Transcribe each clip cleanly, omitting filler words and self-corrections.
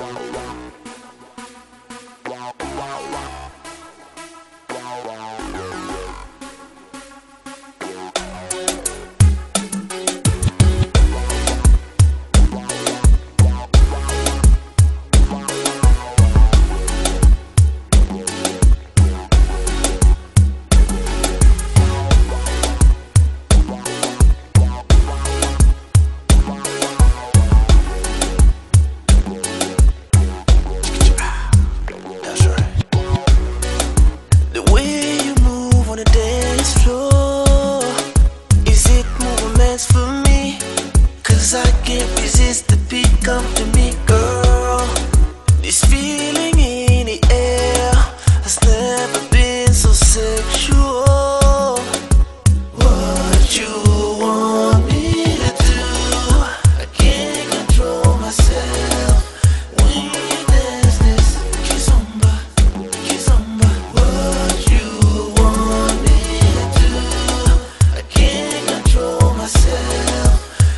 I can't resist the beat, come to me, girl. This feeling in the air has never been so sexual. What you want me to do, I can't control myself. When you dance this kizomba, kizomba. What you want me to do, I can't control myself.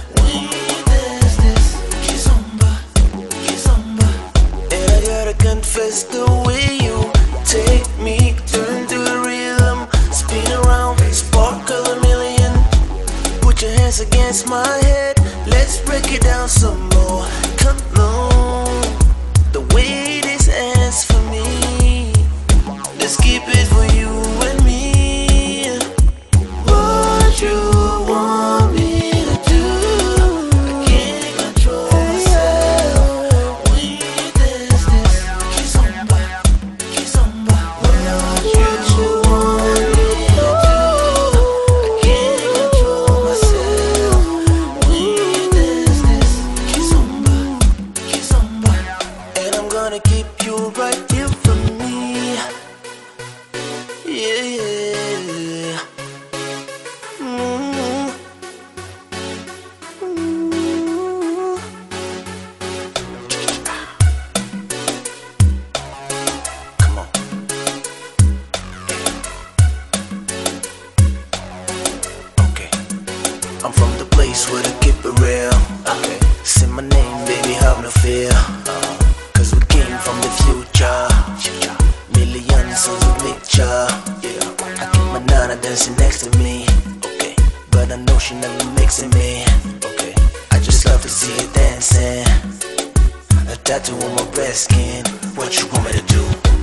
Confess the way you take me, turn to the rhythm, spin around, sparkle a million. Put your hands against my head, let's break it down some more. Come on, the way this ends for me, let's keep it for you and me. What you want me to do, I can't control myself. When you dance this kizomba, kizomba. What you want me to do, I can't control myself. When you dance this kizomba, kizomba. And I'm gonna keep you right here for me. Yeah, yeah. Come on. Okay. I'm from the place where they keep it real. Okay. Say my name, baby, have no fear. Cause we came from the future. Millions of the picture. Yeah. I keep my nana dancing next to me. Okay. But I know she never mixing me. Okay. I just love to see her dancing. A tattoo on my breast skin. What you want me to do?